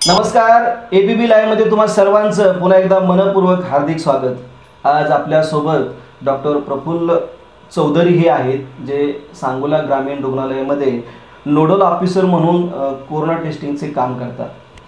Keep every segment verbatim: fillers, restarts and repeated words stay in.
नमस्कार, ABP live मध्ये तुम्हा सर्वांचं पुन्हा एकदा मनपूर्वक हार्दिक स्वागत। आज आपल्या सोबत डॉक्टर प्रफुल्ल चौधरी हे आहेत जे सांगोला ग्रामीण रुग्णालयामध्ये नोडल ऑफिसर म्हणून कोरोना टेस्टिंगचे काम करतात।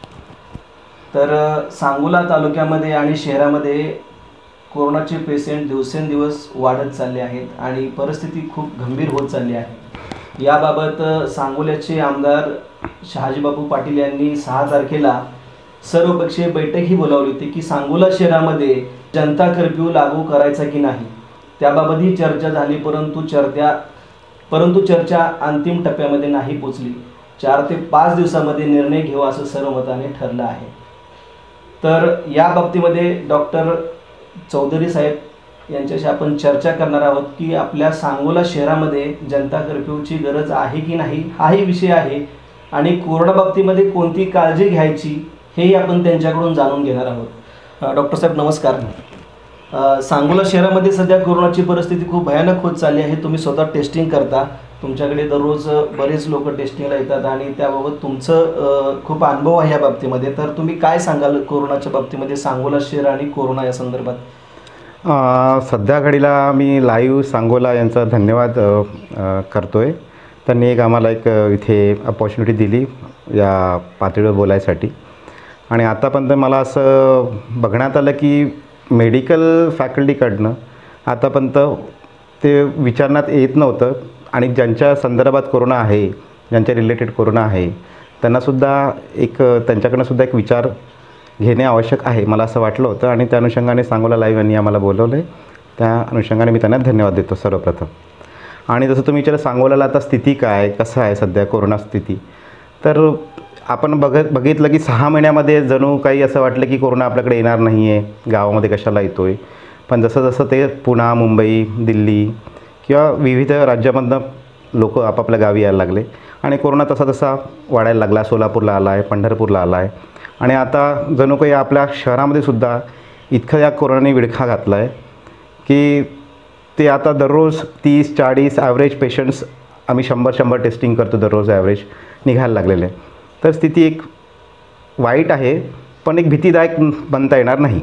तर सांगोला तालुक्यामध्ये आणि शहरामध्ये कोरोनाचे पेशंट दिवसेंदिवस वाढत चालले आहेत आणि परिस्थिती खूप गंभीर होत चालली आहे। याबाबत सांगोल्याचे आमदार शहाजीबापू पाटील यांनी सहा तारखेला सर्वपक्षीय बैठकही बोलावली होती की सांगोला शहरामध्ये जनता कर्फ्यू लागू करायचा की नाही, त्याबाबतही चर्चा झाली, परंतु चर्चा परंतु चर्चा अंतिम टप्प्यामध्ये नाही पोचली। चार ते पाच दिवसामध्ये निर्णय घेऊ असं सर्वमताने ठरलं आहे। तर या बाबतीमध्ये डॉक्टर चौधरी साहेब यांच्याशी आपण चर्चा करणार आहोत की आपल्या सांगोला शहरामध्ये जनता कर्फ्यूची गरज आहे की नाही, हाही विषय आहे आणि कोरोना बाबतीमध्ये कोणती काळजी घ्यायची हेही आपण त्यांच्याकडून जाणून घेणार आहोत। डॉक्टर साहेब नमस्कार। सांगोला शहरामध्ये सध्या कोरोनाची परिस्थिती खूप भयानक होत चालली आहे। तुम्ही स्वतः टेस्टिंग करता, तुमच्याकडे दररोज बरेच लोक टेस्टिंगला येतात आणि त्याबाबत तुमचं खूप अनुभव आहे या बाबतीमध्ये। तर तुम्ही काय सांगाल कोरोनाच्या बाबतीमध्ये सांगोला शहर आणि कोरोना या संदर्भात? सध्या घडीला मी लाईव्ह सांगोला यांचा धन्यवाद करतो आहे। त्यांनी एक आम्हाला एक इथे अपॉर्च्युनिटी दिली या पातळीवर बोलायसाठी। आणि आतापर्यंत मला असं बघण्यात आलं की मेडिकल फॅकल्टीकडनं आतापर्यंत ते विचारण्यात येत नव्हतं आणि ज्यांच्या संदर्भात कोरोना आहे, ज्यांच्या रिलेटेड कोरोना आहे, त्यांनासुद्धा एक त्यांच्याकडनंसुद्धा एक विचार घेणे आवश्यक आहे मला असं वाटलं होतं आणि त्या अनुषंगाने सांगोला लाईव्ह यांनी आम्हाला बोलवलं आहे। त्या अनुषंगाने मी त्यांना धन्यवाद देतो सर्वप्रथम। आणि जसं तुम्ही विचारलं सांगोल्याला आता स्थिती काय, कसं आहे सध्या कोरोना स्थिती, तर आपण बघत बघितलं की सहा महिन्यामध्ये जणू काही असं वाटलं की कोरोना आपल्याकडे येणार नाही आहे, गावामध्ये कशाला येतो आहे। पण जसं जसं ते पुणे, मुंबई, दिल्ली किंवा विविध राज्यामधनं लोक आपापल्या गावी यायला लागले आणि कोरोना तसा तसा वाढायला लागला। सोलापूरला आला आहे, पंढरपूरला आला आहे आणि आता जणू काही आपल्या शहरामध्ये सुद्धा इतकं या कोरोनाने विळखा घातला आहे की ते आता दररोज तीस चाळीस ॲव्हरेज पेशंट्स आम्ही शंभर शंभर टेस्टिंग करतो दररोज ॲव्हरेज निघायला लागलेले। तर स्थिती एक वाईट आहे पण एक भीतीदायक बनता येणार नाही।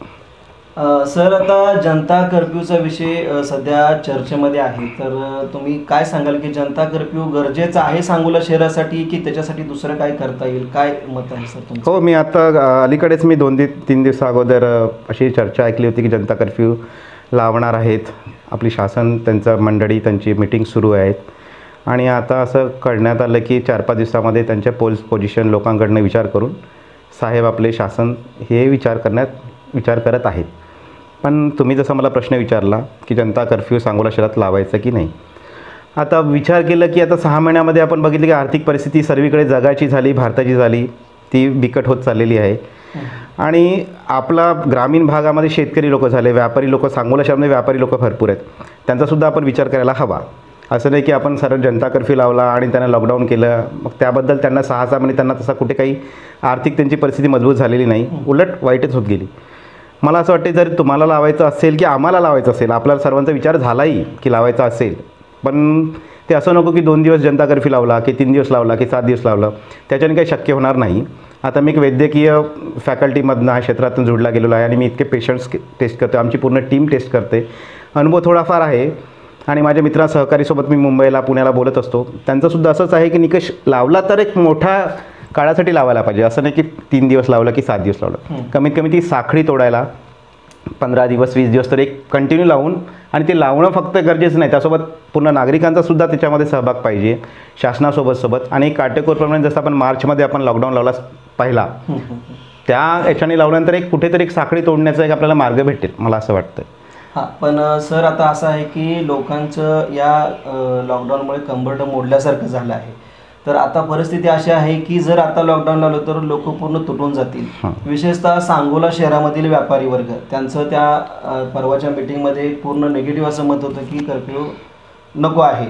सर आता जनता कर्फ्यूचा विषय सध्या चर्चेमध्ये आहे, तर तुम्ही काय सांगाल की जनता कर्फ्यू गरजेचा आहे सांगोला शहरासाठी की त्याच्यासाठी दुसरं काय करता येईल, काय मत आहे सर तुमचं? हो, मी आता अलीकडेच मी दोन दि तीन दिवसा अगोदर अशी चर्चा ऐकली होती की जनता कर्फ्यू लावणार आहेत आपली शासन, त्यांचं मंडळी, त्यांची मीटिंग सुरू आहेत आणि आता असं कळण्यात आलं की चार पाच दिवसामध्ये त्यांच्या पोल्स पोझिशन लोकांकडनं विचार करून साहेब आपले शासन हे विचार करण्यात विचार करत आहेत। पण तुम्ही जसं मला प्रश्न विचारला की जनता कर्फ्यू सांगोला शहरात लावायचं की नाही, आता विचार केलं की आता सहा महिन्यामध्ये आपण बघितलं की आर्थिक परिस्थिती सर्वीकडे जगाची झाली, भारताची झाली, ती बिकट होत चाललेली आहे आणि आपला ग्रामीण भागामध्ये शेतकरी लोक झाले, व्यापारी लोक, सांगोला शहरामध्ये व्यापारी लोक भरपूर आहेत, त्यांचासुद्धा आपण विचार करायला हवा। असं नाही की आपण सरळ जनता कर्फ्यू लावला आणि त्यांना लॉकडाऊन केलं, मग त्याबद्दल त्यांना सहा सहा महिने त्यांना तसा कुठे काही आर्थिक त्यांची परिस्थिती मजबूत झालेली नाही, उलट वाईटच होत गेली। मला असं वाटते जर तुम्हाला लावायचं असेल की आम्हाला लावायचं असेल, आपला सर्वांचा विचार झालाही की लावायचा असेल, पण ते असं नको की दोन दिवस जनता कर्फ्यू लावला की तीन दिवस लावला की सात दिवस लावलं, त्याच्याने काही शक्य होणार नाही। आता मी एक वैद्यकीय फॅकल्टीमधनं क्षेत्रातून जोडला गेलेलो आहे आणि मी इतके पेशंट्स टेस्ट करतो, आमची पूर्ण टीम टेस्ट करते, अनुभव थोडाफार आहे आणि माझ्या मित्रा सहकारीसोबत मी मुंबईला पुण्याला बोलत असतो, त्यांचंसुद्धा असंच आहे की निकष लावला तर एक मोठा काळासाठी लावायला पाहिजे, असं नाही की तीन दिवस लावलं की सात दिवस लावलं, कमीत कमी ती साखळी तोडायला पंधरा दिवस वीस दिवस तर एक कंटिन्यू लावून, आणि ते लावणं फक्त गरजेचं नाही, त्यासोबत पूर्ण नागरिकांचासुद्धा त्याच्यामध्ये सहभाग पाहिजे शासनासोबत सोबत। आणि काटेकोरप्रमाणे जसं आपण मार्चमध्ये आपण लॉकडाऊन लावला पहिला, त्या याच्याने लावल्यानंतर एक कुठेतरी एक साखळी तोडण्याचा एक आपल्याला मार्ग भेटेल मला असं वाटतं। हां, पण सर आता असं आहे की लोकांचं या लॉकडाऊनमुळे कंबरडं मोडल्यासारखं झालं आहे, तर आता परिस्थिती अशी आहे की जर आता लॉकडाऊन लावलं तर लोक पूर्ण तुटून जातील, विशेषतः सांगोला शहरामधील व्यापारी वर्ग, त्यांचं त्या परवाच्या मीटिंगमध्ये पूर्ण निगेटिव्ह असं मत होतं की कर्फ्यू नको आहे।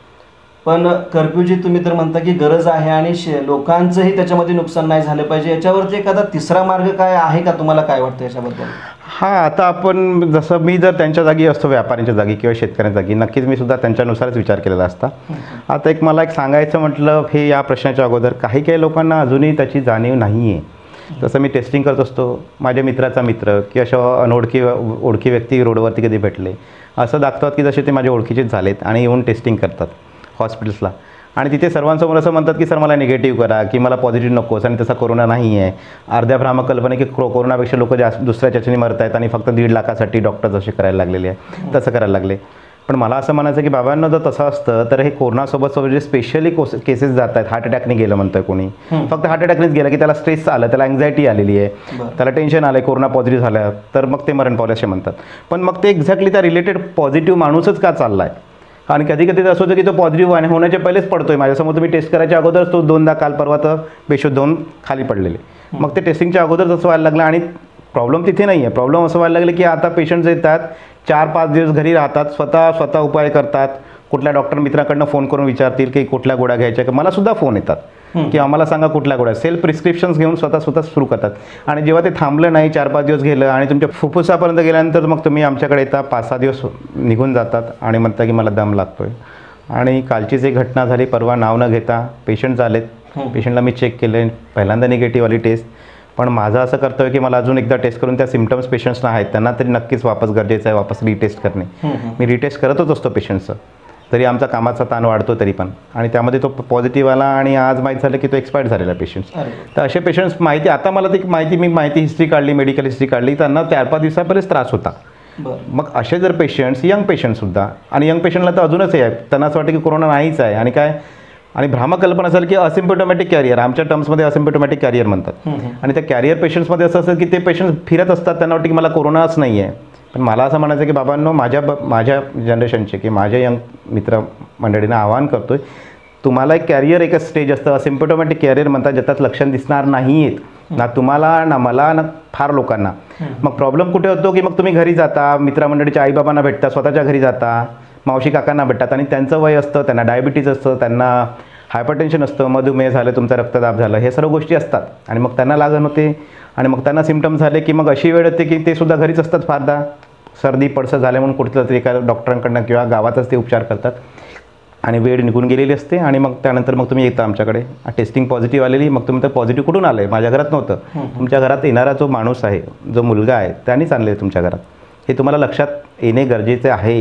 पण कर्फ्यूची तुम्ही तर म्हणता की गरज आहे आणि लोकांचंही त्याच्यामध्ये नुकसान नाही झालं पाहिजे, याच्यावरती एखादा तिसरा मार्ग काय आहे का, तुम्हाला काय वाटतं याच्याबद्दल? हां, आता आपण जसं मी जर त्यांच्या जागी असतो, व्यापाऱ्यांच्या जागी किंवा शेतकऱ्यांच्या जागी, नक्कीच मी सुद्धा त्यांच्यानुसारच विचार केलेला असता। आता एक मला एक सांगायचं म्हटलं हे या प्रश्नाच्या अगोदर काही काही लोकांना अजूनही त्याची जाणीव नाही आहे तसं मी टेस्टिंग करत असतो. माझ्या मित्राचा मित्र की अशा अनोळखी ओळखी व्यक्ती रोडवरती कधी भेटले असं दाखवतात की जसे ते माझ्या ओळखीचेच झालेत आणि येऊन टेस्टिंग करतात हॉस्पिटल्सला. आणि तिथे सर्वांसमोर असं म्हणतात की सर मला निगेटिव्ह करा की मला पॉझिटिव्ह नकोस आणि तसा कोरोना नाही आहे. अर्ध्या भ्रामक कल्पना की को कोरोनापेक्षा लोक जास्त दुसऱ्या त्याच्याने मरत आहेत आणि फक्त दीड लाखासाठी डॉक्टर्स असे करायला लागलेले आहे, तसं करायला लागले. पण मला असं म्हणायचं की बाबांना जर तसं असतं तर हे कोरोनासोबत सोबत जे स्पेशली कोस केसेस जात आहेत, हार्ट अटॅकने गेलं म्हणतं कोणी, फक्त हार्ट अटॅकनेच गेलं की त्याला स्ट्रेस आलं, त्याला अँझायटी आलेली आहे, त्याला टेन्शन आलं आहे, कोरोना पॉझिटिव्ह झालं तर मग ते मरण पावले असे म्हणतात. पण मग ते एक्झॅक्टली त्या रिलेटेड पॉझिटिव्ह माणूसच का चालला आहे. आणि कधी कधी असं होतं की तो पॉझिटिव्ह आणि होण्याच्या पहिलेच पडतो आहे माझ्यासमोर. तुम्ही टेस्ट करायच्या अगोदर तो दोनदा काल परवा तर बेशुद्ध होऊन खाली पडलेले. मग ते टेस्टिंगच्या अगोदर असं व्हायला लागलं. आणि प्रॉब्लेम तिथे नाही आहे. प्रॉब्लेम असं व्हायला लागलं की आता पेशंट्स येतात, चार पाच दिवस घरी राहतात, स्वतः स्वतः उपाय करतात, कुठल्या डॉक्टर मित्राकडनं फोन करून विचारतील की कुठल्या गोळ्या घ्यायच्या. मला सुद्धा फोन येतात की आम्हाला सांगा कुठल्या गोळ्या. सेल्फ प्रिस्क्रिप्शन्स घेऊन स्वतः स्वतः सुरू करतात. आणि जेव्हा ते थांबलं नाही, चार पाच दिवस गेलं आणि तुमच्या फुफ्फुसापर्यंत गेल्यानंतर मग तुम्ही आमच्याकडे येता, पाच सहा दिवस निघून जातात आणि म्हणता की मला दम लागतोय. आणि कालचीच एक घटना झाली, परवा नाव न घेता पेशंट झालेत. पेशंटला मी चेक केलं, पहिल्यांदा निगेटिव्ह आली टेस्ट. पण माझं असं कर्तव्य की मला अजून एकदा टेस्ट करून त्या सिम्पटम्स पेशंट्सना आहेत त्यांना तरी नक्कीच वापस गरजेचं आहे, वापस रिटेस्ट करणे. मी रिटेस्ट करतच असतो पेशंट्सचं, तरी आमचा कामाचा ताण वाढतो तरी पण. आणि त्यामध्ये तो पॉझिटिव्ह आला आणि आज माहीत झालं की तो एक्सपायर्ड झालेला पेशंट्स. तर असे पेशंट्स माहिती, आता मला ती माहिती मी माहिती हिस्ट्री काढली, मेडिकल हिस्ट्री काढली, त्यांना चार पाच दिवसापर्यंत त्रास होता. मग असे जर पेशंट्स, यंग पेशंटसुद्धा, आणि यंग पेशंटला तर अजूनच हे आहे, त्यांना असं वाटतं की कोरोना नाहीच आहे. आणि काय, आणि भ्रामक कल्पना असेल की असिम्प्टोमॅटिक कॅरियर, आमच्या टर्म्समध्ये असिम्प्टोमॅटिक कॅरियर म्हणतात. आणि त्या कॅरियर पेशंट्समध्ये असं असेल की ते पेशंट्स फिरत असतात, त्यांना वाटतं की मला कोरोनाच नाही आहे. पण मला असं म्हणायचं की बाबांनो, माझ्या ब माझ्या जनरेशनचे की माझ्या यंग मित्र मंडळींना आवाहन करतो आहे, तुम्हाला एक कॅरियर एकच स्टेज असतं, असिम्प्टोमॅटिक कॅरियर म्हणतात, ज्याच्यात लक्षण दिसणार नाही आहेत ना तुम्हाला ना मला ना फार लोकांना. मग प्रॉब्लेम कुठे होतो की मग तुम्ही घरी जाता, मित्रमंडळीच्या आईबाबांना भेटता, स्वतःच्या घरी जाता, मावशी काकांना भेटतात आणि त्यांचं वय असतं, त्यांना डायबिटीज असतं, त्यांना हायपरटेन्शन असतं, मधुमेह झालं, तुमचा रक्तदाब झालं, हे सर्व गोष्टी असतात. आणि मग त्यांना लागण होते आणि मग त्यांना सिम्पटम्स झाले की मग अशी वेळ येते की ते सुद्धा घरीच असतात फारदा, सर्दी पडसं झाले म्हणून कुठलं तरी एका डॉक्टरांकडनं किंवा गावातच ते उपचार करतात आणि वेळ निघून गेलेली असते. आणि मग त्यानंतर मग तुम्ही येता आमच्याकडे, टेस्टिंग पॉझिटिव्ह आलेली, मग तुम्ही तर पॉझिटिव्ह कुठून आलं आहे, माझ्या घरात नव्हतं, तुमच्या घरात येणारा जो माणूस आहे, जो मुलगा आहे, त्यांनीच आणले तुमच्या घरात. हे तुम्हाला लक्षात येणे गरजेचे आहे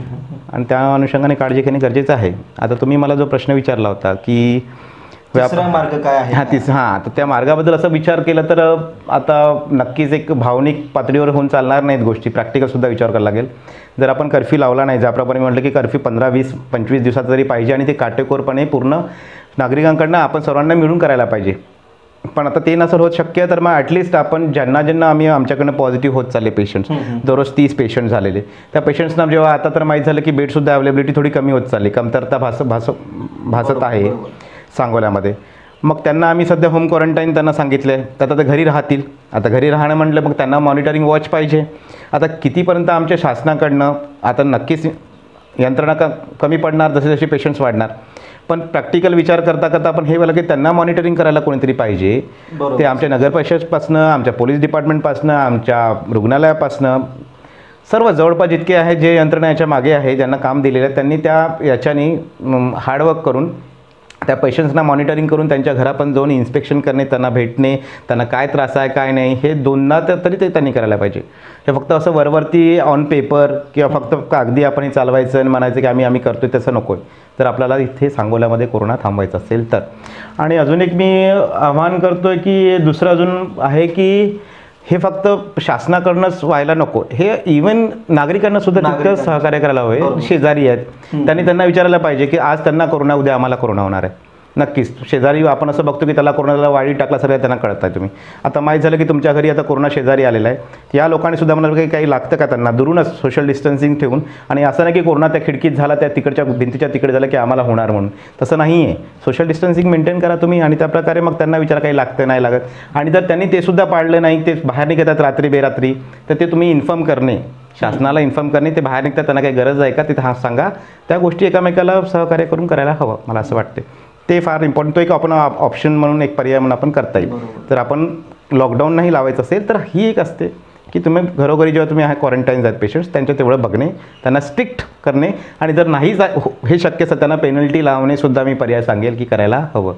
आणि त्या अनुषंगाने काळजी घेणे गरजेचं आहे. आता तुम्ही मला जो प्रश्न विचारला होता की तिसरा मार्ग काय आहे, हां तीस हां तर त्या मार्गाबद्दल असं विचार केला तर आता नक्कीच एक भावनिक पातळीवर होऊन चालणार नाहीत गोष्टी, प्रॅक्टिकलसुद्धा विचार करायला लागेल. जर आपण कर्फ्यू लावला नाही, ज्याप्रमाणे म्हटलं की कर्फ्यू पंधरा वीस पंचवीस दिवसाचा तरी पाहिजे आणि ते काटेकोरपणे पूर्ण नागरिकांकडनं आपण सर्वांना मिळून करायला पाहिजे. पण आता ते नसेल होत शक्य, तर मग ॲटलिस्ट आपण ज्यांना ज्यांना आम्ही आमच्याकडनं पॉझिटिव्ह होत चालले पेशंट्स, दररोज तीस पेशंट झालेले, त्या पेशंट्सना जेव्हा आता तर माहीत झालं की बेडसुद्धा अवेलेबिलिटी थोडी कमी होत चालली, कमतरता भास भास भासत आहे सांगोल्यामध्ये. मग त्यांना आम्ही सध्या होम क्वारंटाईन त्यांना सांगितलं आहे, तर आता घरी राहतील. आता घरी राहणं म्हटलं मग त्यांना मॉनिटरिंग वॉच पाहिजे. आता कितीपर्यंत आमच्या शासनाकडनं आता नक्कीच यंत्रणा क कमी पडणार जसे जसे पेशंट्स वाढणार, पण प्रॅक्टिकल विचार करता करता आपण हे बोला की त्यांना मॉनिटरिंग करायला कोणीतरी पाहिजे. ते आमच्या नगरपरिषदपासनं, आमच्या पोलीस डिपार्टमेंटपासनं, आमच्या रुग्णालयापासनं, सर्व जवळपास जितके आहे जे यंत्रणा याच्या मागे आहे, ज्यांना काम दिलेलं आहे, त्यांनी त्या याच्यानी हार्डवर्क करून त्या पेशंट्सना मॉनिटरिंग करून त्यांच्या घरापर्यंत जाऊन इन्स्पेक्शन करणे, त्यांना भेटणे, त्यांना काय त्रास आहे काय नाही हे दोनदा तर तरी ते त्यांनी करायला पाहिजे. हे फक्त असं वरवरती ऑन पेपर किंवा फक्त कागदी आपण हे चालवायचं आणि म्हणायचं की आम्ही आम्ही करतो आहे, तसं नको आहे. तर आपल्याला इथे सांगोल्यामध्ये कोरोना थांबवायचा असेल तर. आणि अजून एक मी आवाहन करतो आहे की दुसरं अजून आहे की हे फक्त शासनाकडनंच व्हायला नको, हे इवन नागरिकांना सुद्धा तितकं सहकार्य करायला हवे. शेजारी आहेत त्यांनी त्यांना विचारायला पाहिजे की आज त्यांना कोरोना, उद्या आम्हाला कोरोना होणार आहे. नक्कीच शेजारी आपण असं बघतो की त्याला कोरोनाला वाढी टाकला, सगळं त्यांना कळत आहे. तुम्ही आता माहीत झालं की तुमच्या घरी आता कोरोना शेजारी आलेला आहे, या लोकांनी सुद्धा म्हणाल की काही लागतं का त्यांना, दुरूनच सोशल डिस्टन्सिंग ठेवून. आणि असं नाही की कोरोना त्या खिडकीत झाला, त्या तिकडच्या भिंतीच्या तिकडे झालं की आम्हाला होणार म्हणून, तसं नाही आहे. सोशल डिस्टन्सिंग मेंटेन करा तुम्ही आणि त्याप्रकारे मग त्यांना विचारा काही लागतं नाही लागत. आणि जर त्यांनी ते सुद्धा पाळलं नाही, ते बाहेर निघतात रात्री बेरात्री, तर ते तुम्ही इन्फॉर्म करणे, शासनाला इन्फॉर्म करणे, ते बाहेर निघतात त्यांना काही गरज आहे का ते हा सांगा. त्या गोष्टी एकामेकाला सहकार्य करून करायला हवं, मला असं वाटते. ते फार इम्पॉर्टंट, तो एक आपण ऑप्शन म्हणून एक पर्याय म्हणून आपण करता येईल. तर आपण लॉकडाऊन नाही लावायचं असेल तर ही एक असते की तुम्ही घरोघरी जेव्हा तुम्ही आहे क्वारंटाईन आहेत पेशंट्स, त्यांच्या तेवढं बघणे, त्यांना स्ट्रिक्ट करणे, आणि जर नाही जा हे शक्य असेल त्यांना पेनल्टी लावणे सुद्धा मी पर्याय सांगेल की करायला हवं.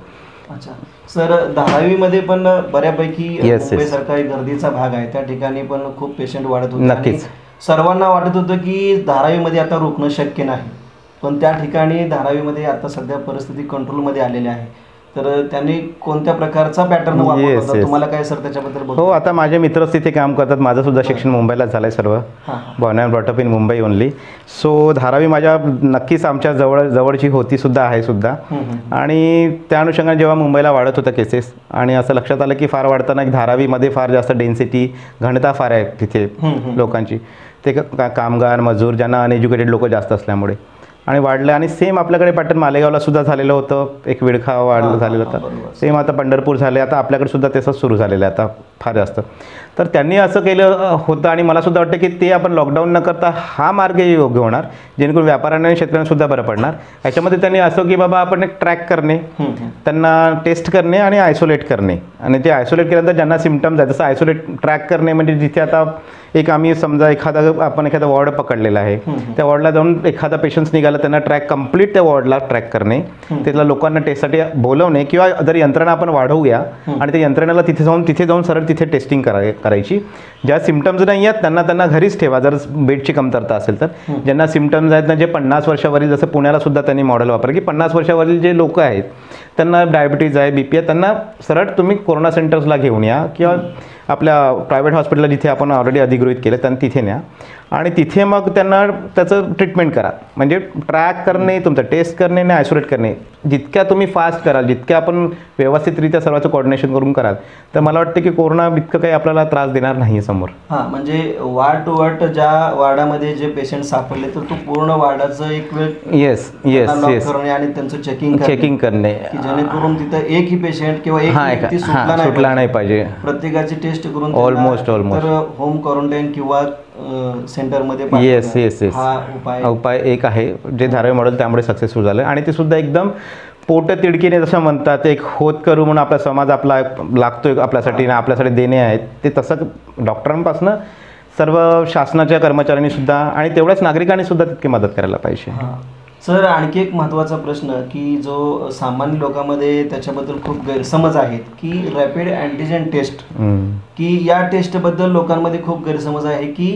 अच्छा सर, धारावीमध्ये पण बऱ्यापैकी Yes, yes. मुंबईसारखा एक गर्दीचा भाग आहे, त्या ठिकाणी पण खूप पेशंट वाढत होते. नक्कीच. आणि सर्वांना वाटत होतं की धारावीमध्ये आता रोखणं शक्य नाही, पण त्या ठिकाणी धारावीमध्ये आता सध्या परिस्थिती कंट्रोलमध्ये आलेली आहे. तर त्यांनी कोणत्या प्रकारचा पॅटर्न वापरला Yes, होता? yes. तुम्हाला काय सर त्याच्याबद्दल बोलतो? हो, आता माझे मित्रच तिथे काम करतात. माझं सुद्धा शिक्षण मुंबईलाच झालं आहे सर्व. हां born and brought up in Mumbai only. So Dharavi माझ्या नक्कीच आमच्या जवळ जवळची होती सुद्धा आहे सुद्धा. आणि त्या अनुषंगाने जेव्हा मुंबईला वाढत होतं केसेस आणि असं लक्षात आलं की फार वाढताना की धारावीमध्ये फार जास्त डेन्सिटी घनता फार आहे तिथे लोकांची. ते का कामगार मजूर ज्यांना अनएज्युकेटेड लोक जास्त असल्यामुळे आणि वाढलं. आणि सेम आपल्याकडे पॅटर्न मालेगावला सुद्धा झालेलं होतं, एक विडखा वाढ झालेला होता. सेम आता पंढरपूर झाले, आता आपल्याकडे सुद्धा तसंच सुरू झालेलं आहे आता फार जास्त. तर त्यांनी असं केलं होतं आणि मला सुद्धा वाटतं की ते आपण लॉकडाऊन न करता हा मार्ग योग्य होणार, जेणेकरून व्यापाऱ्यांना आणि शेतकऱ्यांना सुद्धा बरं पडणार. याच्यामध्ये त्यांनी असं की बाबा आपण एक ट्रॅक करणे, त्यांना टेस्ट करणे आणि आयसोलेट करणे. आणि ते आयसोलेट केल्यानंतर ज्यांना सिम्पटम्स आहेत, जसं आयसोलेट ट्रॅक करणे म्हणजे जिथे आता एक आम्ही समजा एखादा आपण एखादा वॉर्ड पकडलेला आहे, त्या वॉर्डला जाऊन एखादा पेशंट्स निघाला त्यांना ट्रॅक कंप्लीट त्या वॉर्डला ट्रॅक करणे, तिथल्या लोकांना टेस्टसाठी बोलवणे किंवा जर यंत्रणा आपण वाढवूया आणि त्या यंत्रणेला तिथे जाऊन तिथे जाऊन सरळ तिथे टेस्टिंग कराय करायची. ज्या सिम्पटम्स नाही आहेत त्यांना त्यांना घरीच ठेवा जर बेडची कमतरता असेल तर. ज्यांना सिम्पटम्स आहेत ना, जे पन्नास वर्षावरील, जसं पुण्याला सुद्धा त्यांनी मॉडेल वापरलं की पन्नास वर्षावरील जे लोक आहेत त्यांना डायबिटीज आहे, बी पी आहे, त्यांना सरळ तुम्ही कोरोना सेंटर्सला घेऊन या किंवा आपल्या प्रायव्हेट हॉस्पिटलला जिथे आपण ऑलरेडी अधिगृहित केलं त्यांना तिथे न्या आणि तिथे मग त्यांना त्याचं ट्रीटमेंट करा. म्हणजे ट्रॅक करणे, तुमचं टेस्ट करणे आणि आयसोलेट करणे जितक्या तुम्ही फास्ट कराल, जितक्या आपण व्यवस्थितरित्या सर्वांचं कोऑर्डिनेशन करून कराल, तर मला वाटतं की कोरोना इतकं काही आपल्याला त्रास देणार नाही समोर. हां, म्हणजे वार्ड टू वार्ड ज्या वार्डामध्ये जे पेशंट सापडले तर तो पूर्ण वार्डाचं एक वेळ येस येस येस करणे आणि त्यांचं चेकिंग चेकिंग करणे, जेणेकरून तिथं एकही पेशंट किंवा एक व्यक्ती सुटला नाही सुटला नाही पाहिजे. प्रत्येकाची टेस्ट करून ऑलमोस्ट ऑलमोस्ट तर होम क्वारंटाईन किंवा सेंटरमध्ये येस येस येस हा उपाय उपाय एक आहे जे धारावी मॉडेल त्यामुळे सक्सेसफुल झालं. आणि ते सुद्धा एकदम पोट तिडकीने जसं म्हणतात, एक होत करू म्हणून आपला समाज आपला लागतोय आपल्यासाठी ना आपल्यासाठी देणे आहेत, ते तसं डॉक्टरांपासून सर्व शासनाच्या कर्मचाऱ्यांनी सुद्धा आणि तेवढ्याच नागरिकांनी सुद्धा तितकी मदत करायला पाहिजे. सर, आणखी एक महत्त्वाचा प्रश्न की जो सामान्य लोकांमध्ये त्याच्याबद्दल खूप गैरसमज आहेत की रॅपिड अँटीजेन टेस्ट, की या टेस्टबद्दल लोकांमध्ये खूप गैरसमज आहे की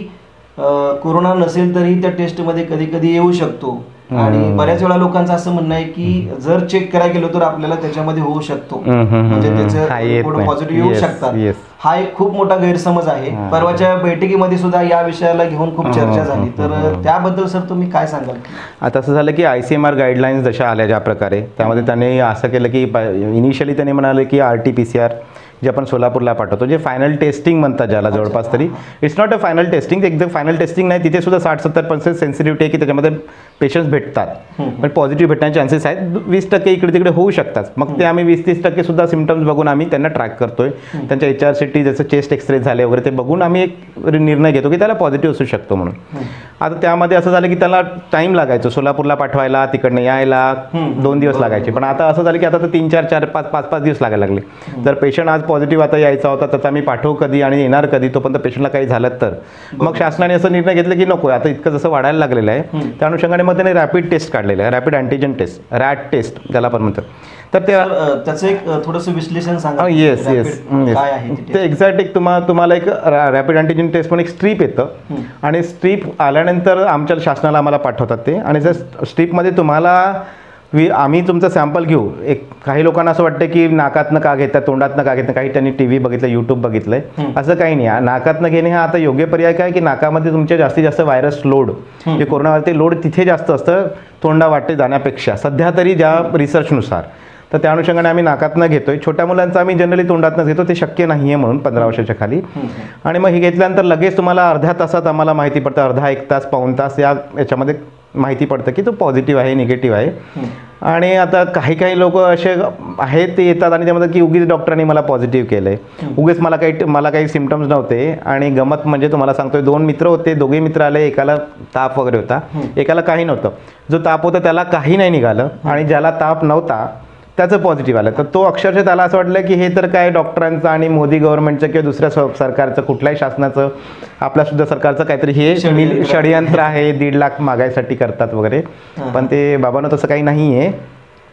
कोरोना नसेल तरी त्या टेस्टमध्ये कधी कधी येऊ शकतो. आणि बऱ्याच वेळा लोकांचं असं म्हणणं आहे की जर चेक करायला गेलो तर आपल्याला त्याच्यामध्ये होऊ शकतो, म्हणजे त्याचे रिपोर्ट पॉझिटिव्ह येऊ शकतात. हा एक खूप मोठा गैरसमज आहे. परवाच्या बैठकीमध्ये सुद्धा या विषयाला घेऊन खूप चर्चा झाली, तर त्याबद्दल सर तुम्ही काय सांगाल? आता असं झालं की I C M R guidelines जशा आल्या ज्या प्रकारे, त्यामध्ये त्यांनी असं केलं की इनिशियली त्यांनी म्हणाले की R T P C R जे आपण सोलापूरला पाठवतो, जे फायनल टेस्टिंग म्हणतात ज्याला जवळपास, तरी it's not a final testing, ते एकदम फायनल टेस्टिंग नाही. तिथे सुद्धा साठ सत्तर पर्सेंट सेन्सिटिव्हिटी आहे की त्याच्यामध्ये पेशंट्स भेटतात, पण पॉझिटिव्ह भेटण्याचे चान्सेस आहेत. वीस टक्के इकडे तिकडे होऊ शकतात. मग ते आम्ही वीस तीस टक्के सुद्धा सिम्पटम्स बघून आम्ही त्यांना ट्रॅक करतोय. त्यांच्या एच आर सी टी जसं चेस्ट एक्सरे झाले वगैरे ते बघून आम्ही एक निर्णय घेतो की त्याला पॉझिटिव्ह असू शकतो म्हणून. आता त्यामध्ये असं झालं की त्याला टाईम लागायचो सोलापूरला पाठवायला, तिकडनं यायला दोन दिवस लागायचे, पण आता असं झालं की आता तर तीन चार चार पाच पाच पाच दिवस लागायला लागले. जर पेशंट आज पॉझिटिव्ह आता यायचा होता तर आम्ही पाठवू कधी आणि येणार कधी, तोपर्यंत पेशंटला काही झालं तर मग शासनाने असं निर्णय घेतला की नको, आता इतकं जसं वाढायला लागलेलं आहे त्या अनुषंगाने मग त्याने रॅपिड टेस्ट काढलेलं आहे, rapid antigen test, rat test त्याला पण म्हणतात. तर ते त्याचं एक थोडंसं विश्लेषण सांगा. येस येस काय आहे ते एक्झॅक्ट एक तुम्हाला तुम्हाला एक रॅपिड अँटीजन टेस्ट पण एक स्ट्रीप येतं आणि स्ट्रीप आल्यानंतर आमच्या शासनाला आम्हाला पाठवतात ते. आणि जर स्ट्रीपमध्ये तुम्हाला वी आम्ही तुमचं सॅम्पल घेऊ. एक काही लोकांना असं वाटतं की नाकातनं का घेतात, तोंडातनं का घेतात, काही त्यांनी टी व्ही बघितलं, यूट्यूब बघितलंय, असं काही नाही. नाकातनं घेणे हा आता योग्य पर्याय काय की नाकामध्ये तुमचे जास्तीत जास्त व्हायरस लोड, जे कोरोना ते लोड तिथे जास्त असतं तोंडा वाटे जाण्यापेक्षा, सध्या तरी ज्या रिसर्चनुसार. तर त्या अनुषंगाने आम्ही नाकातनं घेतोय. छोट्या मुलांचं आम्ही जनरली तोंडातनं घेतो, ते शक्य नाही आहे म्हणून पंधरा वर्षाच्या खाली. आणि मग हे घेतल्यानंतर लगेच तुम्हाला अर्ध्या तासात आम्हाला माहिती पडतं, अर्धा एक तास पाऊण तास या याच्यामध्ये माहिती पडतं की तो पॉझिटिव्ह आहे निगेटिव्ह आहे. आणि आता काही काही लोक असे आहेत ते येतात आणि त्यामध्ये की उगीच डॉक्टरांनी मला पॉझिटिव्ह केलं आहे, उगीच मला काही मला काही सिम्पटम्स नव्हते. आणि गमत म्हणजे तुम्हाला सांगतोय, दोन मित्र होते, दोघे मित्र आले, एकाला ताप वगैरे होता, एकाला काही नव्हतं. जो ताप होता त्याला काही नाही निघालं आणि ज्याला ताप नव्हता त्याचं पॉझिटिव्ह आलं. तर तो अक्षरशः त्याला असं वाटलं की हे तर काय डॉक्टरांचं आणि मोदी गव्हर्नमेंटचं किंवा दुसऱ्या सरकारचं कुठल्याही शासनाचं आपल्यासुद्धा सरकारचं काहीतरी हे षडयंत्र आहे, दीड लाख मागायसाठी करतात वगैरे. पण ते बाबांनो तसं काही नाही आहे.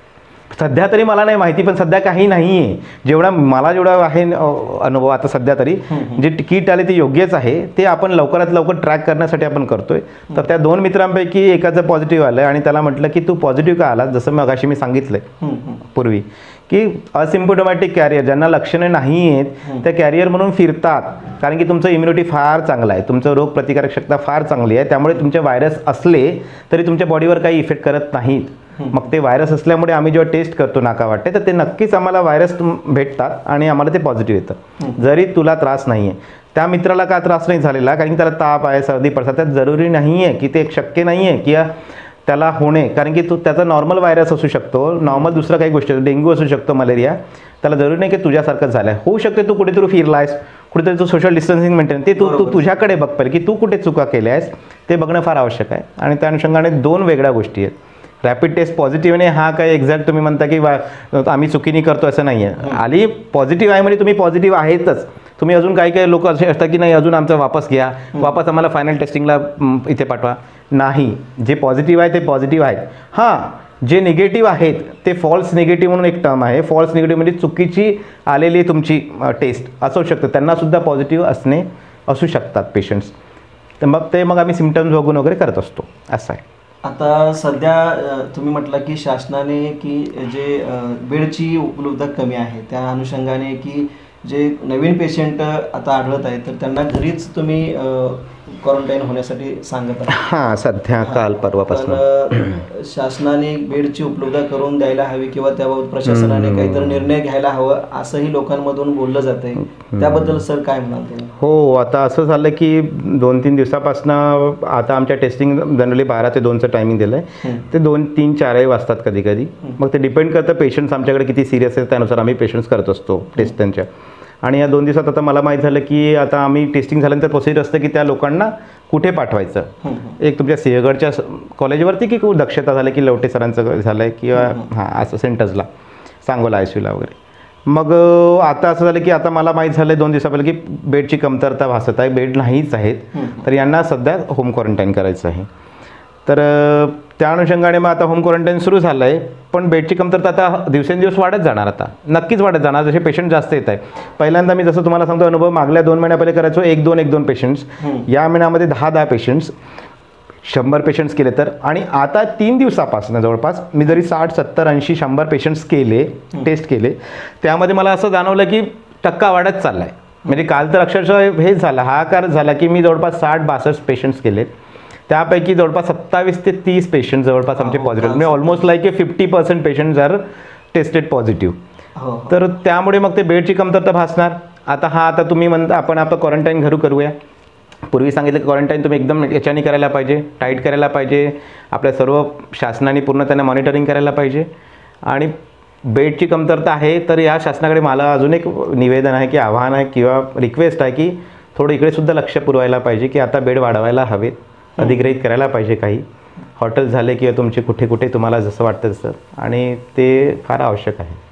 सध्या तरी मला नाही माहिती, पण सध्या काही नाही आहे. जेवढा मला जेवढा आहे अ, अनुभव आता सध्या तरी जे किट आले ते योग्यच आहे. ते आपण लवकरात लवकर ट्रॅक करण्यासाठी आपण करतोय. तर त्या दोन मित्रांपैकी एकाचं पॉझिटिव्ह आलं आणि त्याला म्हटलं की तू पॉझिटिव्ह का आला, जसं मग अशी मी सांगितलंय पूर्वी की असिम्प्टोमॅटिक कॅरियर ज्यांना लक्षणं नाही आहेत त्या कॅरियर म्हणून फिरतात, कारण की तुमचं इम्युनिटी फार चांगलं आहे, तुमचं रोगप्रतिकारक क्षमता फार चांगली आहे. त्यामुळे तुमचे व्हायरस असले तरी तुमच्या बॉडीवर काही इफेक्ट करत नाहीत. मग ते व्हायरस असल्यामुळे आम्ही जेव्हा टेस्ट करतो नाका वाटते तर ते नक्कीच आम्हाला व्हायरस भेटतात आणि आम्हाला ते पॉझिटिव्ह येतं, जरी तुला त्रास नाही आहे. त्या मित्राला का त्रास नाही झालेला, कारण की त्याला ताप आहे, सर्दी पडतात. त्यात जरुरी नाही आहे की ते शक्य नाही आहे की त्याला होणे, कारण की तू त्याचा नॉर्मल व्हायरस असू शकतो, नॉर्मल दुसरं काही गोष्टी, डेंग्यू असू शकतो, मलेरिया. त्याला जरुरी नाही की तुझ्यासारखंच झालं आहे. होऊ शकते तू कुठेतरी फिरलायस, कुठेतरी तू सोशल डिस्टन्सिंग मेंटेन, ते तू तू तुझ्याकडे बघ पाहिजे की तू कुठे चुका केल्या आहेस, ते बघणं फार आवश्यक आहे. आणि त्या अनुषंगाने दोन वेगळ्या गोष्टी आहेत. रॅपिड टेस्ट पॉझिटिव्हने हा काय एक्झॅक्ट तुम्ही म्हणता की आम्ही चुकीने करतो असं नाही आहे. आली पॉझिटिव्ह आहे म्हणजे तुम्ही पॉझिटिव्ह आहेतच. तुम्ही अजून काही काही लोक असे असतात की नाही अजून आमचं वापस घ्या, वापस आम्हाला फायनल टेस्टिंगला इथे पाठवा. नाही, जे पॉझिटिव्ह आहे ते पॉझिटिव्ह आहेत. हां, जे निगेटिव्ह आहेत ते फॉल्स निगेटिव्ह म्हणून एक टर्म आहे. फॉल्स निगेटिव्ह म्हणजे चुकीची आलेली तुमची टेस्ट असू शकतं, त्यांनासुद्धा पॉझिटिव्ह असणे असू शकतात पेशंट्स. तर मग ते मग आम्ही सिम्पटम्स बघून वगैरे करत असतो, असं आहे. आता सध्या तुम्ही म्हटलं की शासनाने की जे बेडची उपलब्धता कमी आहे त्या अनुषंगाने की जे नवीन पेशंट आता आढळत आहेत तर त्यांना घरीच तुम्ही क्वारंटाईन होण्यासाठी सांगत आहात. हां, सध्या काल परवापासून शासनाने बेडची उपलब्धता करून द्यायला हवी किंवा त्याबाबत प्रशासनाने काहीतरी निर्णय घ्यायला हवं असंही लोकांमधून बोललं जात आहे. त्याबद्दल सर काय म्हणाल तुम्ही? हो, आता असं झालं की दोन तीन दिवसापासून आता आमच्या टेस्टिंग जनरली बारा ते दोनचं टायमिंग दिलं आहे. ते दोन तीन चारही वाजतात कधी कधी. मग ते डिपेंड करतं पेशंट्स आमच्याकडे किती सिरियस आहेत त्यानुसार आम्ही पेशंट्स करत असतो टेस्ट त्यांच्या. आणि या दोन दिवसात आता मला माहीत झालं की आता आम्ही टेस्टिंग झाल्यानंतर प्रोसिजर असतं की त्या लोकांना कुठे पाठवायचं. एक तुमच्या सिंहगडच्या कॉलेजवरती की खूप दक्षता झालं की लवटे सरांचं झालं आहे किंवा हां असं सेंटर्सला सांगोला आय सी यूला वगैरे. मग आता असं झालं की आता मला माहीत झालं दोन दिवसापहिले की बेडची कमतरता भासत आहे, बेड नाहीच आहेत, तर यांना सध्या होम क्वारंटाईन करायचं आहे. तर त्या अनुषंगाने मग आता होम क्वारंटाईन सुरू झालं आहे. पण बेडची कमतरता आता दिवसेंदिवस वाढत जाणार, आता नक्कीच वाढत जाणार जसे पेशंट जास्त येत आहे. पहिल्यांदा मी जसं तुम्हाला सांगतो अनुभव मागल्या दोन महिन्या पहिले करायचो एक दोन एक दोन पेशंट्स, या महिन्यामध्ये दहा दहा पेशंट्स, शंभर पेशंट्स केले तर. आणि आता तीन दिवसापासून जवळपास मी जरी साठ सत्तर ऐंशी शंभर पेशंट्स केले, टेस्ट केले, त्यामध्ये मला असं जाणवलं की टक्का वाढत चालला आहे. म्हणजे काल तर अक्षरशः हेच झालं, हाकार झाला की मी जवळपास साठ बासष्ट पेशंट्स केले, त्यापैकी जवळपास सत्तावीस ते तीस पेशंट जवळपास आमचे पॉझिटिव्ह, म्हणजे almost like a fifty percent patients are tested positive. तर त्यामुळे मग ते बेडची कमतरता भासणार. आता हा आता तुम्ही म्हणता आपण आपलं क्वारंटाईन घरू करूया. पूर्वी सांगितलं की क्वारंटाईन तुम्ही एकदम याच्याने करायला पाहिजे, टाईट करायला पाहिजे, आपल्या सर्व शासनाने पूर्ण त्यांना मॉनिटरिंग करायला पाहिजे. आणि बेडची कमतरता आहे तर या शासनाकडे मला अजून एक निवेदन आहे की आव्हान आहे किंवा रिक्वेस्ट आहे की थोडं इकडे सुद्धा लक्ष पुरवायला पाहिजे की आता बेड वाढवायला हवेत, अधिग्रहित करायला पाहिजे. काही हॉटेल्स झाले किंवा तुमचे कुठे कुठे तुम्हाला जसं वाटतं तसं, आणि ते फार आवश्यक आहे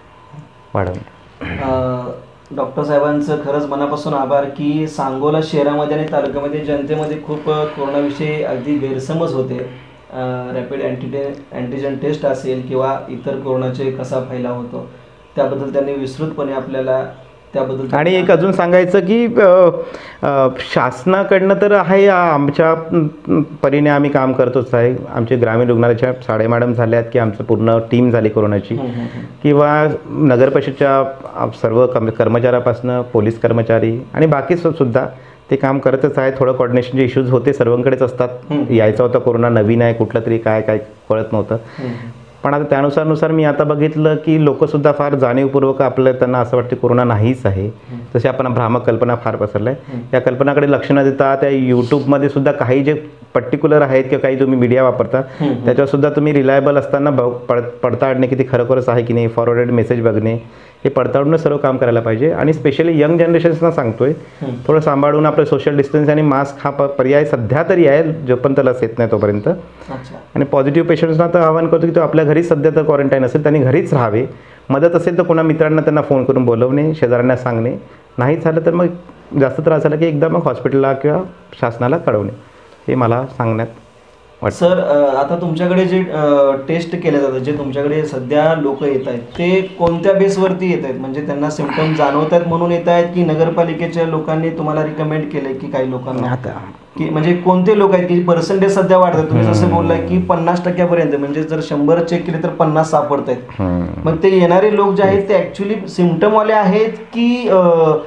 वाढवणे. डॉक्टर साहेबांचं खरंच मनापासून आभार की सांगोला शहरामध्ये आणि तालुक्यामध्ये जनतेमध्ये खूप कोरोनाविषयी अगदी गैरसमज होते. रॅपिड अँटीटे अँटीजन टेस्ट असेल किंवा इतर कोरोनाचे कसा फैलाव होतो त्याबद्दल त्यांनी विस्तृतपणे आपल्याला त्याबद्दल. आणि एक अजून सांगायचं की शासनाकडनं तर आहे, आमच्या परीने आम्ही काम करतोच आहे. आमचे ग्रामीण रुग्णालयाच्या साडे मॅडम झाल्यात की आमचं पूर्ण टीम झाली कोरोनाची, किंवा नगरपरिषदच्या सर्व कम कर्मचाऱ्यापासून पोलीस कर्मचारी आणि बाकी सुद्धा ते काम करतच आहे. थोडं कोऑर्डिनेशनचे इश्यूज होते, सर्वांकडेच असतात. यायचा होता कोरोना, नवीन आहे कुठलं तरी, काय काय कळत नव्हतं. पण आता त्यानुसार नुसार मी आता बघितलं की लोकंसुद्धा फार जाणीवपूर्वक आपलं त्यांना असं वाटतं कोरोना नाहीच आहे. तसे आपण भ्रामक कल्पना फार पसरल्या आहे. या कल्पनाकडे लक्ष न देता त्या यूट्यूबमध्ये सुद्धा काही जे पर्टिक्युलर आहेत किंवा काही तुम्ही मीडिया वापरता त्याच्यावरसुद्धा तुम्ही रिलायबल असताना ब पड पडताळणे की ते खरोखरच आहे की नाही, फॉरवर्डेड मेसेज बघणे, हे पडताळूनच सर्व काम करायला पाहिजे. आणि स्पेशली यंग जनरेशन्सना सांगतोय थोडं सांभाळून आपलं सोशल डिस्टन्स आणि मास्क हा प पर्याय सध्या तरी आहे जोपर्यंत लस येत नाही तोपर्यंत. आणि पॉझिटिव्ह पेशंट्सना तर आवाहन करतो की तो आपल्या घरीच सध्या तर क्वारंटाईन असेल त्यांनी घरीच राहावे. मदत असेल तर कोणा मित्रांना त्यांना फोन करून बोलवणे, शेजाऱ्यांना सांगणे. नाही झालं तर मग जास्त त्रास झाला की एकदा मग हॉस्पिटलला किंवा शासनाला कळवणे, हे मला सांगण्यात वाटतं. सर अ, आता तुमच्याकडे जे टेस्ट केले जातात, जे तुमच्याकडे सध्या लोक येत आहेत, ते कोणत्या बेसवरती येत आहेत? म्हणजे त्यांना सिम्पटम जाणवत आहेत म्हणून येत आहेत, की नगरपालिकेच्या लोकांनी तुम्हाला रिकमेंड केलंय, की काही लोकांना, की म्हणजे कोणते लोक आहेत की पर्सेंटेज सध्या वाढतात? तुम्ही जसं बोललाय की पन्नास टक्क्यापर्यंत, म्हणजे जर शंभर चेक केले तर पन्नास सापडत आहेत. मग ते येणारे लोक जे आहेत ते ऍक्च्युली सिम्पटमवाले आहेत की अ,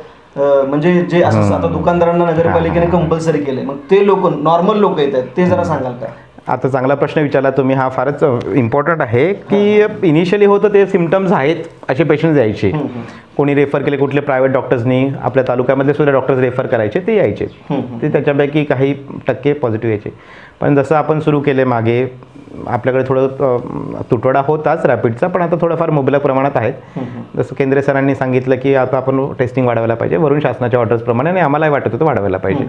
अ, म्हणजे जे असं आता दुकानदारांना नगरपालिकेने कंपल्सरी केलंय, मग ते लोक नॉर्मल लोक येत आहेत, ते जरा सांगाल का? आता चांगला प्रश्न विचारला तुम्ही, हा फारच इम्पॉर्टंट आहे की इनिशियली होतं ते सिम्पटम्स आहेत असे पेशंट्स यायचे, कोणी रेफर केले कुठले प्रायव्हेट डॉक्टर्सनी, आपल्या तालुक्यामधले सुद्धा डॉक्टर्स रेफर करायचे, ते यायचे, ते त्याच्यापैकी काही टक्के पॉझिटिव्ह यायचे. पण जसं आपण सुरू केले मागे, आपल्याकडे थोडं तुटवडा होताच रॅपिडचा, पण आता थोडंफार मुबलक प्रमाणात आहेत. जसं केंद्रीय सरांनी सांगितलं की आता आपण टेस्टिंग वाढवायला पाहिजे, वरून शासनाच्या ऑर्डर्सप्रमाणे, आणि आम्हालाही वाटत होतं वाढवायला पाहिजे,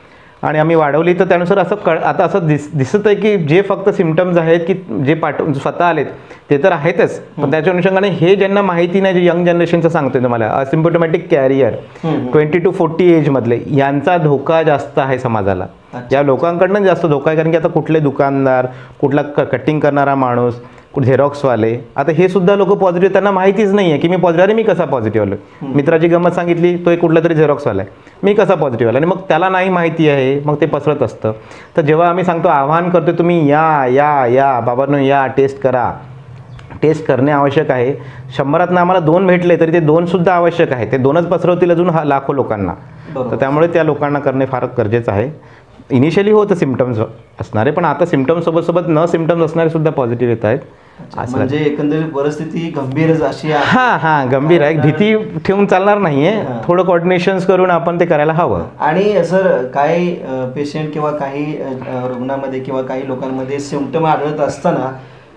आणि आम्ही वाढवली. तर त्यानुसार असं कळ आता असं दिस दिसत आहे की जे फक्त सिम्पटम्स आहेत की जे पाठ स्वतः आलेत ते तर आहेतच, पण त्याच्या अनुषंगाने हे ज्यांना माहिती नाही, जे यंग जनरेशनचं सांगतोय तुम्हाला, asymptomatic carrier twenty to forty एजमधले, यांचा धोका जास्त आहे समाजाला. या लोकांकडनं जास्त धोका आहे, कारण की आता कुठले दुकानदार, कुठला क कटिंग करणारा माणूस, झेरॉक्सवाले, आता हे सुद्धा लोक पॉझिटिव्ह, त्यांना माहितीच नाही आहे की मी पॉझिटिव्ह, अरे मी कसा पॉझिटिव्ह आलो. मित्राची गंमत सांगितली, तो एक कुठला तरी झेरॉक्सवाला आहे, मी कसा पॉझिटिव्ह आला, आणि मग त्याला नाही माहिती आहे, मग ते पसरत असतं. तर जेव्हा आम्ही सांगतो, आवाहन करतो, तुम्ही या या या बाबांनो या, टेस्ट करा, टेस्ट करणे आवश्यक आहे. शंभरातनं आम्हाला दोन भेटले तरी ते दोन सुद्धा आवश्यक आहे, ते दोनच पसरवतील अजून हा लाखो लोकांना. तर त्यामुळे त्या लोकांना करणे फार गरजेचं आहे. इनिशियली होतं सिम्पटम्स असणारे, पण आता सिम्पटम्स सोबत सोबत न सिम्पटम्स असणारे सुद्धा पॉझिटिव्ह येत आहेत. म्हणजे एकंदरीत परिस्थिती गंभीरच अशी आहे. हां हां गंभीर आहे, भीती ठेवून चालणार नाहीये, थोडं कोऑर्डिनेशन्स करून आपण ते करायला हवं. आणि सर काही पेशंट किंवा काही रुग्णामध्ये किंवा काही लोकांमध्ये सिम्पटम आढळत असताना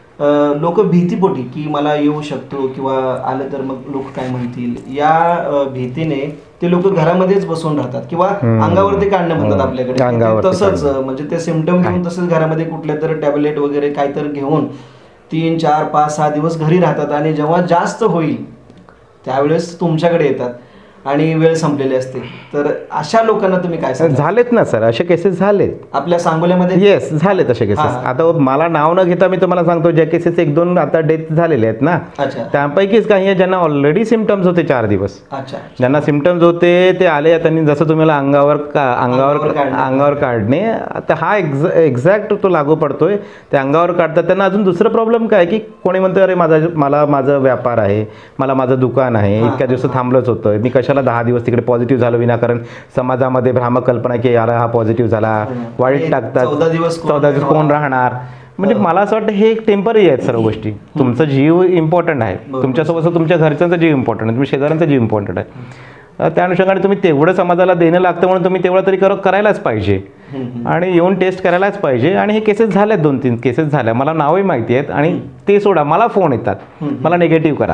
लोक भीतीपोटी की मला येऊ शकतो किंवा आलं तर मग लोक काय म्हणतील, या भीतीने ते लोक घरामध्येच बसून राहतात किंवा अंगावरती काढणं म्हणतात आपल्याकडे, तसंच म्हणजे ते सिम्पटम घेऊन तसंच घरामध्ये कुठल्या तरी टॅबलेट वगैरे काहीतरी घेऊन तीन चार पाच सहा दिवस घरी राहतात, आणि जेव्हा जास्त होईल त्यावेळेस तुमच्याकडे येतात आणि वेळ संपलेली असते. तर अशा लोकांना तुम्ही काय सांगाल? झालेत ना सर, असे केसेस झालेत आपल्या सांगोल्यामध्ये? येस झालेत असे केसेस. आता मला नाव न घेता मी तुम्हाला सांगतो, ज्या केसेस एक दोन आता डेथ झालेले आहेत ना, त्यापैकीच काही आहे ज्यांना ऑलरेडी सिम्पटम्स होते चार दिवस. अच्छा. ज्यांना सिम्पटम्स होते ते आले, त्यांनी जसं तुम्हाला अंगावर अंगावर अंगावर काढणे, आता हा एक्झ एक्झॅक्ट तो लागू पडतोय. ते अंगावर काढतात, त्यांना अजून दुसरं प्रॉब्लेम काय की कोणी म्हणतं अरे माझा मला माझं व्यापार आहे, मला माझं दुकान आहे, इतक्या दिवस थांबलंच होतं, मी कशाला दहा दिवस तिकडे पॉझिटिव्ह झालो विनाकारण. समाजामध्ये भ्रामक कल्पना की याला हा पॉझिटिव्ह झाला, वाईट टाकतात, चौदा दिवस चौदा दिवस कोण राहणार. म्हणजे मला असं वाटतं हे एक टेम्पररी आहेत सर्व गोष्टी. तुमचा जीव इम्पॉर्टंट आहे, तुमच्यासोबत तुमच्या घरच्यांचा जीव इम्पॉर्टंट आहे, तुम्ही शेजाऱ्यांचा जीव इम्पॉर्टंट आहे. त्या अनुषंगाने तुम्ही तेवढं समाजाला देणं लागतं म्हणून तुम्ही तेवढं तरी कर करायलाच पाहिजे, आणि येऊन टेस्ट करायलाच पाहिजे. आणि हे केसेस झालेत, दोन तीन केसेस झाल्या, मला नावही माहिती आहेत. आणि ते सोडा, मला फोन येतात, मला निगेटिव्ह करा,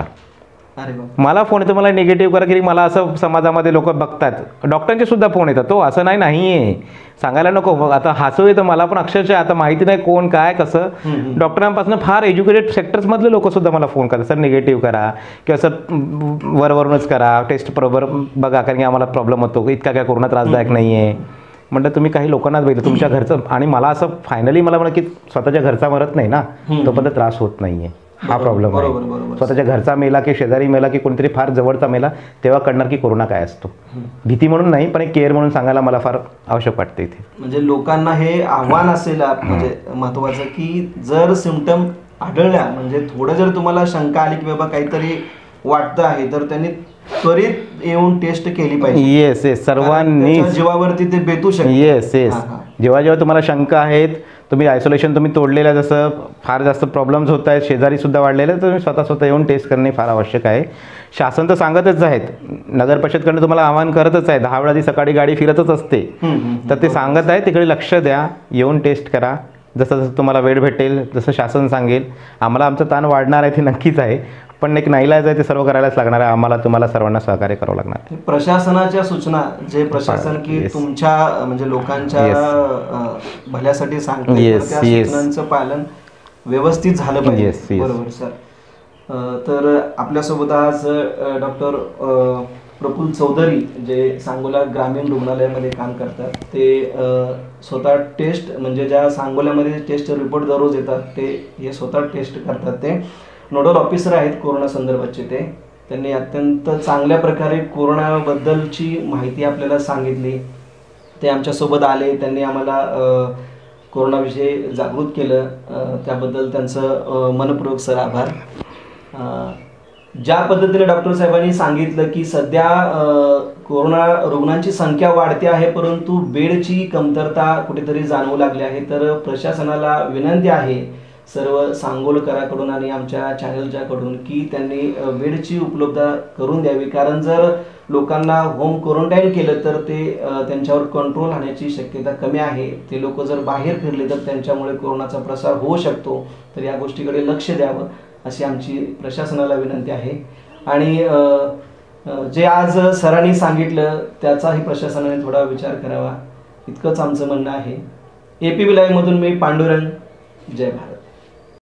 मला फोन येतो, मला निगेटिव्ह करा, की मला असं समाजामध्ये लोक बघतात. डॉक्टरांचे सुद्धा फोन येतात, तो असं नाही नाही आहे सांगायला नको. आता हसू येतं मला पण अक्षरशः, आता माहिती नाही कोण काय कसं. डॉक्टरांपासून फार एज्युकेटेड सेक्टर्समधले लोक सुद्धा मला फोन करतात, सर निगेटिव्ह करा किंवा सर वरवरूनच करा, टेस्ट बरोबर बघा, कारण की आम्हाला प्रॉब्लेम होतो, इतका काय कोरोना त्रासदायक नाही आहे. म्हटलं तुम्ही काही लोकांनाच बघितलं तुमच्या घरचं, आणि मला असं फायनली मला म्हणा की स्वतःच्या घरचा मरत नाही ना, तोपर्यंत त्रास होत नाही आहे, हा प्रॉब्लेम आहे. स्वतःच्या घरचा मेला की शेजारी मेला की कोणतरी फार जवळचा मेला, तेव्हा कळणार की कोरोना काय असतो. भीती म्हणून नाही, पण एक केअर म्हणून सांगायला मला फार आवश्यक वाटतं इथे. म्हणजे लोकांना हे आव्हान असेल म्हणजे महत्वाचं, की जर सिम्पटम आढळल्या, म्हणजे थोडं जर तुम्हाला शंका आली की बाबा काहीतरी वाटतं आहे, तर त्यांनी त्वरित येऊन टेस्ट केली पाहिजे. येस येस सर्वांनी जीवावरती ते बेतू शकते. येस येस जेव्हा जेव्हा तुम्हाला शंका आहेत, तुम्ही आयसोलेशन तुम्ही तोडलेलं, जसं फार जास्त प्रॉब्लेम्स होत आहेत, शेजारी सुद्धा वाढलेले, तर तुम्ही स्वतः स्वतः येऊन टेस्ट करणे फार आवश्यक आहे. शासन तर सांगतच आहेत, नगर परिषदकडनं तुम्हाला आवाहन करतच आहे, दहा वेळा ती सकाळी गाडी फिरतच असते, तर ते सांगत आहे तिकडे लक्ष द्या, येऊन टेस्ट करा. जसं जसं तुम्हाला वेळ भेटेल, जसं शासन सांगेल. आम्हाला आमचं ताण वाढणार आहे ते नक्कीच आहे, पण एक नाईलाज आहे, ते सर्व करायलाच लागणार आहे. आम्हाला तुम्हाला सर्वांना सहकार्य करावं लागणार. प्रशासनाच्या सूचना जे प्रशासन की तुमच्या म्हणजे लोकांच्या भल्यासाठी सांगते, त्या सूचनांचं पालन व्यवस्थित झालं पाहिजे. बरोबर सर. तर आपल्यासोबत आज डॉक्टर प्रफुल्ल चौधरी जे सांगोला ग्रामीण रुग्णालयामध्ये काम करतात. ते अ, स्वतः टेस्ट म्हणजे ज्या सांगोल्यामध्ये टेस्ट रिपोर्ट दररोज येतात ते हे स्वतः टेस्ट करतात. ते नोडल ऑफिसर आहेत कोरोना संदर्भातचे. ते त्यांनी अत्यंत चांगल्या प्रकारे कोरोनाबद्दलची माहिती आपल्याला सांगितली. ते आमच्यासोबत आले, त्यांनी आम्हाला अ, कोरोनाविषयी जागृत केलं. अ, त्याबद्दल त्यांचं अ, मनपूर्वक सर आभार. अ, ज्या पद्धतीने डॉक्टर साहेबांनी सांगितलं की सध्या अ, कोरोना रुग्णांची संख्या वाढते आहे, परंतु बेडची कमतरता कुठेतरी जाणवू लागली आहे. तर प्रशासनाला विनंती आहे सर्व सांगोलकराकडून आणि आमच्या चॅनलच्याकडून की त्यांनी अ, बेडची उपलब्धता करून द्यावी. कारण जर लोकांना होम क्वारंटाईन केलं तर ते अ, त्यांच्यावर कंट्रोल होण्याची शक्यता कमी आहे. ते लोक जर बाहेर फिरले तर त्यांच्यामुळे कोरोनाचा प्रसार होऊ शकतो. तर या गोष्टीकडे लक्ष द्यावं अशी आमची प्रशासनाला विनंती आहे. आणि अ, अ, जे आज सरांनी सांगितलं त्याचाही प्रशासनाने थोडा विचार करावा इतकंच आमचं म्हणणं आहे. ए पी बी लाईव्हमधून मी पांडुरंग. जय भारत.